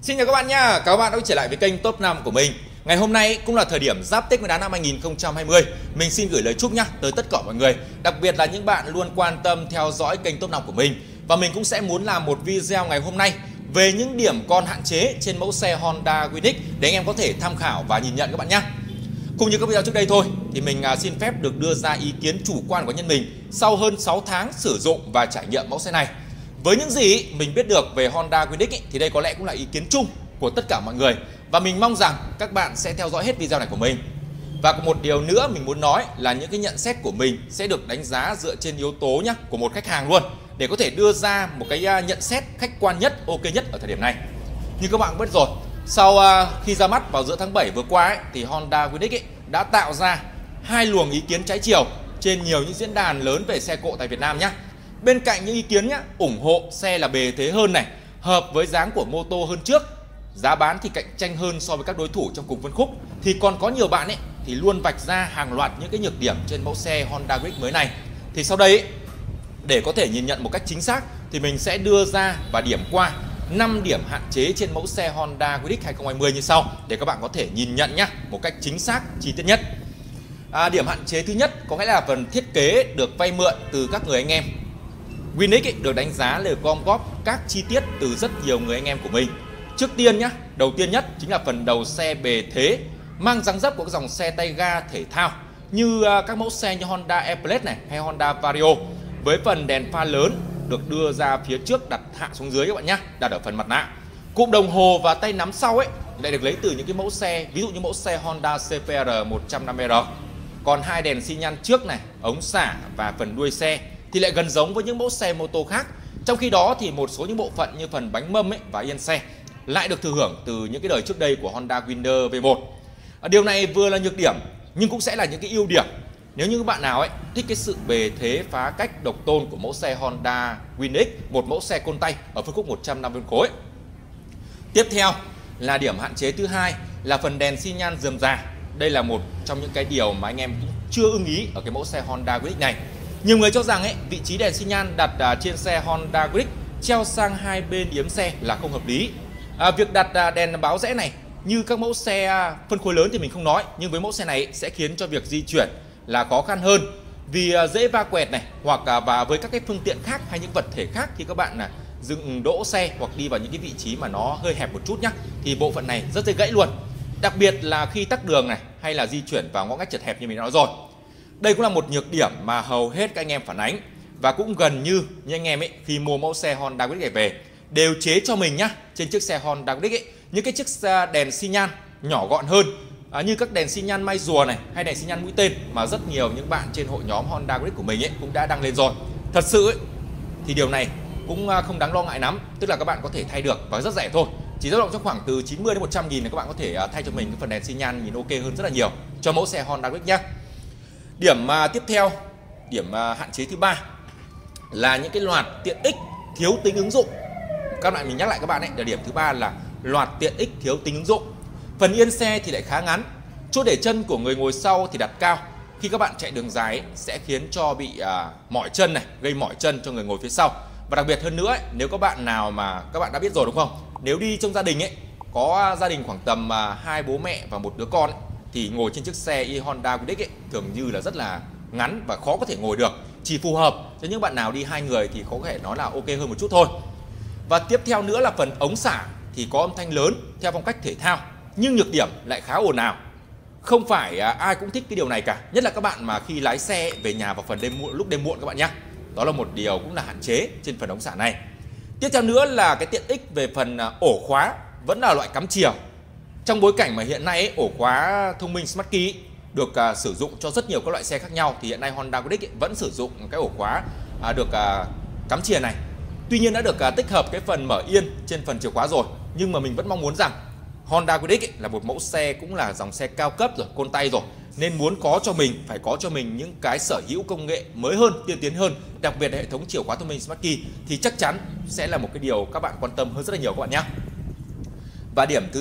Xin chào các bạn nha, các bạn đã trở lại với kênh Top 5 của mình. Ngày hôm nay cũng là thời điểm giáp Tết Nguyên đán năm 2020. Mình xin gửi lời chúc nhá tới tất cả mọi người, đặc biệt là những bạn luôn quan tâm theo dõi kênh Top 5 của mình. Và mình cũng sẽ muốn làm một video ngày hôm nay về những điểm còn hạn chế trên mẫu xe Honda Winx để anh em có thể tham khảo và nhìn nhận các bạn nhé. Cũng như các video trước đây thôi thì mình xin phép được đưa ra ý kiến chủ quan của nhân mình sau hơn 6 tháng sử dụng và trải nghiệm mẫu xe này. Với những gì mình biết được về Honda Winx thì đây có lẽ cũng là ý kiến chung của tất cả mọi người. Và mình mong rằng các bạn sẽ theo dõi hết video này của mình. Và một điều nữa mình muốn nói là những cái nhận xét của mình sẽ được đánh giá dựa trên yếu tố nhá, của một khách hàng luôn, để có thể đưa ra một cái nhận xét khách quan nhất, ok nhất ở thời điểm này. Như các bạn biết rồi, sau khi ra mắt vào giữa tháng 7 vừa qua thì Honda Winx đã tạo ra hai luồng ý kiến trái chiều trên nhiều những diễn đàn lớn về xe cộ tại Việt Nam nhé. Bên cạnh những ý kiến nhá, ủng hộ xe là bề thế hơn này, hợp với dáng của mô tô hơn trước, giá bán thì cạnh tranh hơn so với các đối thủ trong cùng phân khúc, thì còn có nhiều bạn thì luôn vạch ra hàng loạt những cái nhược điểm trên mẫu xe Honda Winx mới này. Thì sau đây để có thể nhìn nhận một cách chính xác thì mình sẽ đưa ra và điểm qua 5 điểm hạn chế trên mẫu xe Honda Winx 2020 như sau, để các bạn có thể nhìn nhận nhá một cách chính xác, chi tiết nhất. Điểm hạn chế thứ nhất có nghĩa là phần thiết kế được vay mượn từ các người anh em. Winx được đánh giá là gom góp các chi tiết từ rất nhiều người anh em của mình. Trước tiên nhá, đầu tiên nhất chính là phần đầu xe bề thế, mang dáng dấp của các dòng xe tay ga thể thao như các mẫu xe như Honda Airblade này hay Honda Vario, với phần đèn pha lớn được đưa ra phía trước đặt hạ xuống dưới các bạn nhé, đặt ở phần mặt nạ. Cụm đồng hồ và tay nắm sau lại được lấy từ những cái mẫu xe, ví dụ như mẫu xe Honda CPR 150R. Còn hai đèn xi nhan trước này, ống xả và phần đuôi xe thì lại gần giống với những mẫu xe mô tô khác. Trong khi đó thì một số những bộ phận như phần bánh mâm và yên xe lại được thừa hưởng từ những cái đời trước đây của Honda Winner V1. Điều này vừa là nhược điểm nhưng cũng sẽ là những cái ưu điểm nếu như các bạn nào thích cái sự bề thế phá cách độc tôn của mẫu xe Honda Winx, một mẫu xe côn tay ở phân khúc 150 khối. Tiếp theo là điểm hạn chế thứ hai là phần đèn xi nhan rườm rà. Đây là một trong những cái điều mà anh em cũng chưa ưng ý ở cái mẫu xe Honda Winx này. Nhiều người cho rằng vị trí đèn xi nhan đặt trên xe Honda Winx treo sang hai bên yếm xe là không hợp lý. Việc đặt đèn báo rẽ này như các mẫu xe phân khối lớn thì mình không nói, nhưng với mẫu xe này sẽ khiến cho việc di chuyển là khó khăn hơn vì dễ va quẹt này, hoặc và với các cái phương tiện khác hay những vật thể khác khi các bạn dừng đỗ xe hoặc đi vào những cái vị trí mà nó hơi hẹp một chút nhá, thì bộ phận này rất dễ gãy luôn. Đặc biệt là khi tắc đường này hay là di chuyển vào ngõ ngách chật hẹp như mình đã nói rồi. Đây cũng là một nhược điểm mà hầu hết các anh em phản ánh, và cũng gần như anh em khi mua mẫu xe Honda Winx này về đều chế cho mình nhá, trên chiếc xe Honda Winx những cái chiếc đèn xi nhan nhỏ gọn hơn, như các đèn xi nhan mai rùa này hay đèn xi nhan mũi tên mà rất nhiều những bạn trên hội nhóm Honda Winx của mình cũng đã đăng lên rồi. Thật sự thì điều này cũng không đáng lo ngại lắm, tức là các bạn có thể thay được và rất rẻ thôi, chỉ dao động trong khoảng từ 90 đến 100 nghìn là các bạn có thể thay cho mình cái phần đèn xi nhan nhìn ok hơn rất là nhiều cho mẫu xe Honda Winx nhé. Điểm tiếp theo, điểm hạn chế thứ ba là những cái loạt tiện ích thiếu tính ứng dụng. Các bạn, mình nhắc lại các bạn là điểm thứ ba là loạt tiện ích thiếu tính ứng dụng. Phần yên xe thì lại khá ngắn, chỗ để chân của người ngồi sau thì đặt cao. Khi các bạn chạy đường dài sẽ khiến cho bị mỏi chân này, gây mỏi chân cho người ngồi phía sau. Và đặc biệt hơn nữa nếu các bạn nào mà các bạn đã biết rồi đúng không? Nếu đi trong gia đình có gia đình khoảng tầm 2 bố mẹ và một đứa con thì ngồi trên chiếc xe Honda Winx thường như là rất là ngắn và khó có thể ngồi được. Chỉ phù hợp cho những bạn nào đi 2 người thì có thể nói là ok hơn một chút thôi. Và tiếp theo nữa là phần ống xả thì có âm thanh lớn theo phong cách thể thao, nhưng nhược điểm lại khá ồn ào. Không phải ai cũng thích cái điều này cả, nhất là các bạn mà khi lái xe về nhà vào phần lúc đêm muộn các bạn nhé. Đó là một điều cũng là hạn chế trên phần ống xả này. Tiếp theo nữa là cái tiện ích về phần ổ khóa, vẫn là loại cắm chìa. Trong bối cảnh mà hiện nay ổ khóa thông minh Smart Key được sử dụng cho rất nhiều các loại xe khác nhau, thì hiện nay Honda Winx vẫn sử dụng cái ổ khóa được cắm chìa này. Tuy nhiên đã được tích hợp cái phần mở yên trên phần chìa khóa rồi, nhưng mà mình vẫn mong muốn rằng Honda Winx là một mẫu xe cũng là dòng xe cao cấp rồi, côn tay rồi, nên muốn phải có cho mình những cái sở hữu công nghệ mới hơn, tiên tiến hơn, đặc biệt là hệ thống chìa khóa thông minh Smart Key thì chắc chắn sẽ là một cái điều các bạn quan tâm hơn rất là nhiều các bạn nhé. Và điểm thứ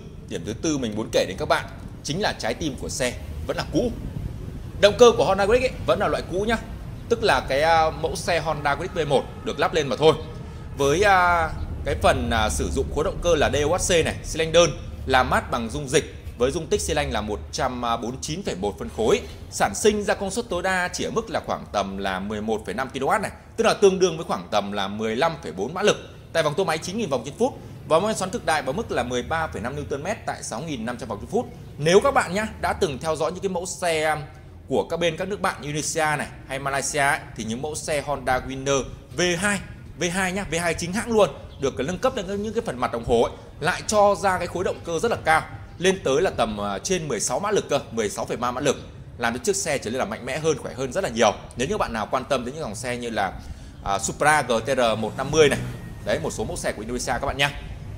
tư mình muốn kể đến các bạn chính là trái tim của xe vẫn là cũ. Động cơ của Honda Winx vẫn là loại cũ nhá, tức là cái mẫu xe Honda Winx V1 được lắp lên mà thôi. Với cái phần sử dụng khối động cơ là DOHC này, xi lanh đơn, làm mát bằng dung dịch với dung tích xi lanh là 149,1 phân khối, sản sinh ra công suất tối đa chỉ ở mức là khoảng tầm là 11,5 kW này, tức là tương đương với khoảng tầm là 15,4 mã lực tại vòng tua máy 9.000 vòng trên phút, và mô men xoắn cực đại vào mức là 13,5 Nm tại 6.500 vòng trên phút. Nếu các bạn nhá đã từng theo dõi những cái mẫu xe của các nước bạn Indonesia này hay Malaysia ấy, thì những mẫu xe Honda Winner V2 nhá, V2 chính hãng luôn, được nâng cấp lên những cái phần mặt đồng hồ ấy, lại cho ra cái khối động cơ rất là cao, lên tới là tầm trên 16 mã lực cơ, 16,3 mã lực, làm cho chiếc xe trở nên là mạnh mẽ hơn, khỏe hơn rất là nhiều. Nếu như bạn nào quan tâm đến những dòng xe như là Supra GTR 150 này, đấy, một số mẫu xe của Indonesia các bạn nhé.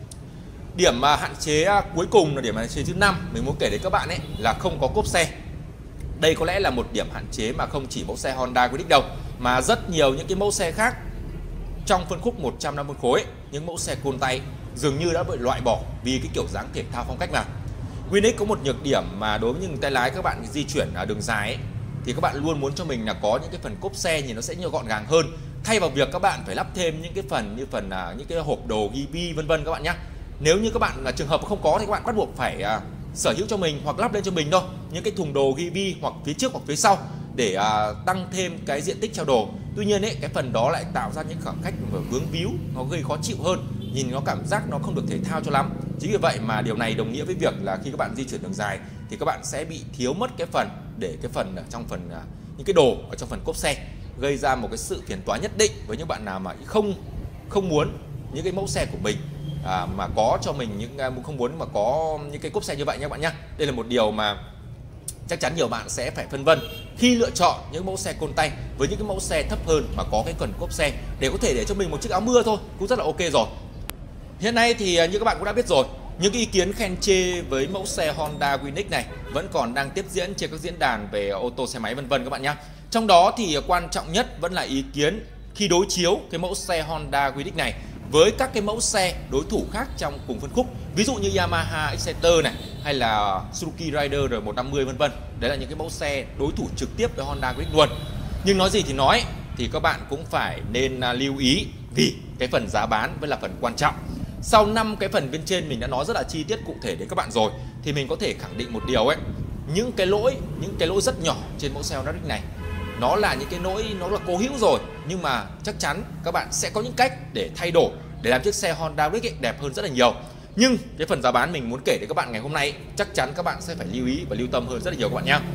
Điểm hạn chế cuối cùng là điểm hạn chế thứ 5 mình muốn kể đến các bạn ấy là không có cốp xe. Đây có lẽ là một điểm hạn chế mà không chỉ mẫu xe Honda Civic đâu, mà rất nhiều những cái mẫu xe khác trong phân khúc 150 khối, những mẫu xe côn tay dường như đã bị loại bỏ vì cái kiểu dáng thể thao phong cách nào. Winx có một nhược điểm mà đối với những tay lái các bạn di chuyển đường dài ấy, thì các bạn luôn muốn cho mình là có những cái phần cốp xe nhìn nó sẽ nhiều gọn gàng hơn, thay vào việc các bạn phải lắp thêm những cái phần như những cái hộp đồ ghi bi vân vân các bạn nhé. Nếu như các bạn là trường hợp không có thì các bạn bắt buộc phải sở hữu cho mình hoặc lắp lên cho mình thôi những cái thùng đồ ghi bi hoặc phía trước hoặc phía sau để tăng thêm cái diện tích treo đồ. Tuy nhiên ấy, cái phần đó lại tạo ra những khoảng cách vướng víu, nó gây khó chịu hơn, nhìn nó cảm giác nó không được thể thao cho lắm. Chính vì vậy mà điều này đồng nghĩa với việc là khi các bạn di chuyển đường dài thì các bạn sẽ bị thiếu mất cái phần để cái phần ở trong phần những cái đồ ở trong phần cốp xe, gây ra một cái sự phiền toái nhất định với những bạn nào mà không muốn những cái mẫu xe của mình mà có cho mình những không muốn mà có những cái cốp xe như vậy nha các bạn nhé. Đây là một điều mà chắc chắn nhiều bạn sẽ phải phân vân khi lựa chọn những mẫu xe côn tay với những cái mẫu xe thấp hơn mà có cái phần cốp xe để có thể để cho mình một chiếc áo mưa thôi cũng rất là ok rồi. Hiện nay thì như các bạn cũng đã biết rồi, những cái ý kiến khen chê với mẫu xe Honda Winx này vẫn còn đang tiếp diễn trên các diễn đàn về ô tô xe máy vân vân các bạn nhé. Trong đó thì quan trọng nhất vẫn là ý kiến khi đối chiếu cái mẫu xe Honda Winx này với các cái mẫu xe đối thủ khác trong cùng phân khúc, ví dụ như Yamaha Exciter này hay là Suzuki Rider R150 vân vân. Đấy là những cái mẫu xe đối thủ trực tiếp với Honda Winx luôn. Nhưng nói gì thì nói thì các bạn cũng phải nên lưu ý vì cái phần giá bán vẫn là phần quan trọng. Sau 5 cái phần bên trên mình đã nói rất là chi tiết cụ thể đến các bạn rồi thì mình có thể khẳng định một điều ấy, những cái lỗi rất nhỏ trên mẫu xe Honda Winx này nó là những cái lỗi nó là cố hữu rồi, nhưng mà chắc chắn các bạn sẽ có những cách để thay đổi để làm chiếc xe Honda Winx đẹp hơn rất là nhiều. Nhưng cái phần giá bán mình muốn kể đến các bạn ngày hôm nay chắc chắn các bạn sẽ phải lưu ý và lưu tâm hơn rất là nhiều các bạn nhé.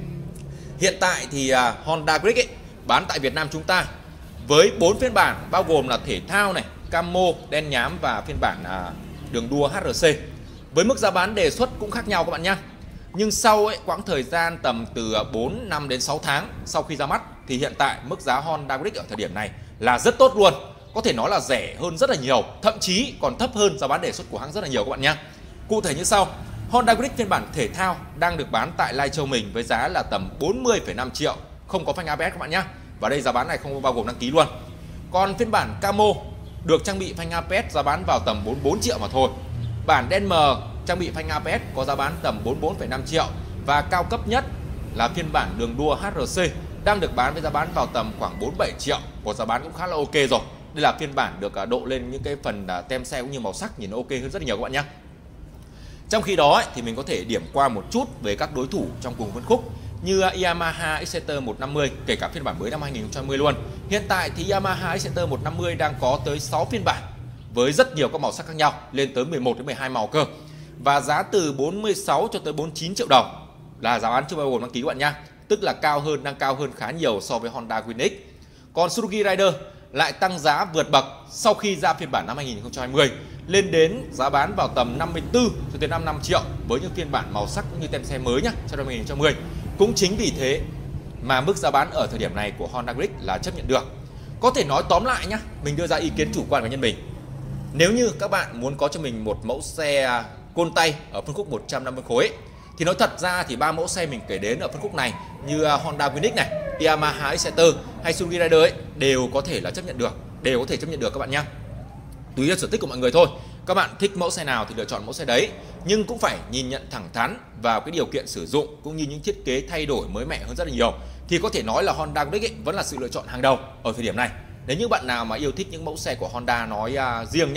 Hiện tại thì Honda Winx bán tại Việt Nam chúng ta với 4 phiên bản bao gồm là thể thao này, camo, đen nhám và phiên bản đường đua HRC. Với mức giá bán đề xuất cũng khác nhau các bạn nhé. Nhưng sau quãng thời gian tầm từ 4 năm đến 6 tháng sau khi ra mắt thì hiện tại mức giá Honda Winx ở thời điểm này là rất tốt luôn. Có thể nói là rẻ hơn rất là nhiều, thậm chí còn thấp hơn giá bán đề xuất của hãng rất là nhiều các bạn nhé. Cụ thể như sau, Honda Winx phiên bản thể thao đang được bán tại Lai Châu mình với giá là tầm 40,5 triệu, không có phanh ABS các bạn nhé. Và đây giá bán này không bao gồm đăng ký luôn. Còn phiên bản camo được trang bị phanh ABS giá bán vào tầm 44 triệu mà thôi. Bản đen mờ trang bị phanh ABS có giá bán tầm 44,5 triệu và cao cấp nhất là phiên bản đường đua HRC đang được bán với giá bán vào tầm khoảng 47 triệu, có giá bán cũng khá là ok rồi. Đây là phiên bản được độ lên những cái phần tem xe cũng như màu sắc nhìn ok hơn rất là nhiều các bạn nhé. Trong khi đó thì mình có thể điểm qua một chút về các đối thủ trong cùng phân khúc như Yamaha Exciter 150, kể cả phiên bản mới năm 2020 luôn. Hiện tại thì Yamaha Exciter 150 đang có tới 6 phiên bản với rất nhiều các màu sắc khác nhau, lên tới 11 đến 12 màu cơ. Và giá từ 46 cho tới 49 triệu đồng là giá bán chưa bao gồm đăng ký các bạn nhé. Tức là đang cao hơn khá nhiều so với Honda Winx. Còn Suzuki Rider lại tăng giá vượt bậc sau khi ra phiên bản năm 2020, lên đến giá bán vào tầm 54 cho tới 55 triệu với những phiên bản màu sắc cũng như tem xe mới nhá, cho năm 2020. Cũng chính vì thế mà mức giá bán ở thời điểm này của Honda Winx là chấp nhận được. Có thể nói tóm lại nhá, mình đưa ra ý kiến chủ quan cá nhân mình. Nếu như các bạn muốn có cho mình một mẫu xe côn tay ở phân khúc 150 khối thì nói thật ra thì 3 mẫu xe mình kể đến ở phân khúc này như Honda Winx này, Yamaha Exciter hay Suzuki Rider đều có thể là chấp nhận được, các bạn nhé. Tùy theo sở thích của mọi người thôi. Các bạn thích mẫu xe nào thì lựa chọn mẫu xe đấy, nhưng cũng phải nhìn nhận thẳng thắn vào cái điều kiện sử dụng cũng như những thiết kế thay đổi mới mẻ hơn rất là nhiều thì có thể nói là Honda Winx vẫn là sự lựa chọn hàng đầu ở thời điểm này. Nếu như bạn nào mà yêu thích những mẫu xe của Honda nói riêng nhá,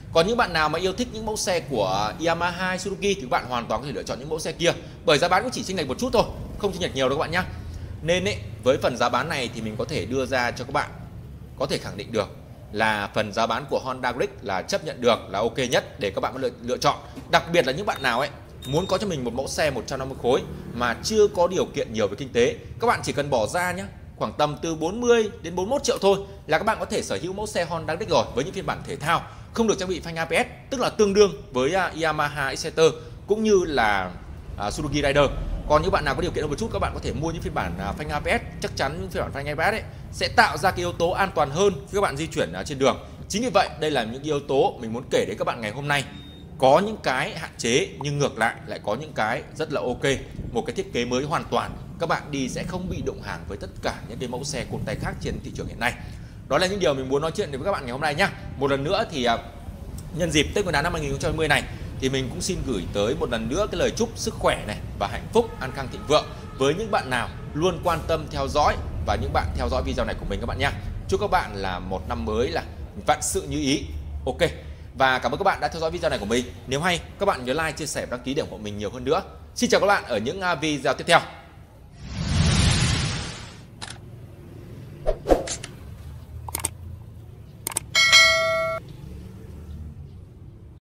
Còn những bạn nào mà yêu thích những mẫu xe của Yamaha, Suzuki thì các bạn hoàn toàn có thể lựa chọn những mẫu xe kia, bởi giá bán cũng chỉ chênh lệch một chút thôi, không chênh lệch nhiều đâu các bạn nhé. Nên với phần giá bán này thì mình có thể đưa ra cho các bạn có thể khẳng định được là phần giá bán của Honda Click là chấp nhận được, là ok nhất để các bạn có lựa chọn. Đặc biệt là những bạn nào muốn có cho mình một mẫu xe 150 khối mà chưa có điều kiện nhiều về kinh tế, các bạn chỉ cần bỏ ra nhé khoảng tầm từ 40 đến 41 triệu thôi là các bạn có thể sở hữu mẫu xe Honda Click rồi, với những phiên bản thể thao không được trang bị phanh ABS, tức là tương đương với Yamaha Exciter cũng như là Suzuki Rider. Còn những bạn nào có điều kiện hơn một chút, các bạn có thể mua những phiên bản phanh ABS. Chắc chắn những phiên bản phanh ABS sẽ tạo ra cái yếu tố an toàn hơn khi các bạn di chuyển trên đường. Chính vì vậy đây là những yếu tố mình muốn kể đến các bạn ngày hôm nay. Có những cái hạn chế nhưng ngược lại lại có những cái rất là ok, một cái thiết kế mới hoàn toàn, các bạn đi sẽ không bị đụng hàng với tất cả những cái mẫu xe cồn tay khác trên thị trường hiện nay. Đó là những điều mình muốn nói chuyện với các bạn ngày hôm nay nhé. Một lần nữa thì nhân dịp Tết Nguyên đán năm 2020 này thì mình cũng xin gửi tới một lần nữa cái lời chúc sức khỏe này và hạnh phúc, an khang thịnh vượng với những bạn nào luôn quan tâm theo dõi và những bạn theo dõi video này của mình các bạn nhé. Chúc các bạn là một năm mới là vạn sự như ý. Ok. Và cảm ơn các bạn đã theo dõi video này của mình. Nếu hay, các bạn nhớ like, chia sẻ và đăng ký để ủng hộ mình nhiều hơn nữa. Xin chào các bạn ở những video tiếp theo.